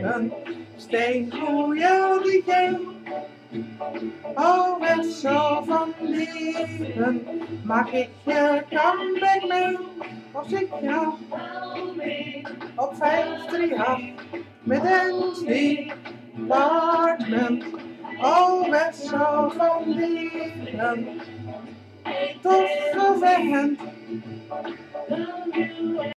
Diepen, steengoeie DJ. Oh, Wessel van Diepen, maak ik je comeback mee? Of zit je op 538 met een department? Oh, Wessel van Diepen, toffe vent.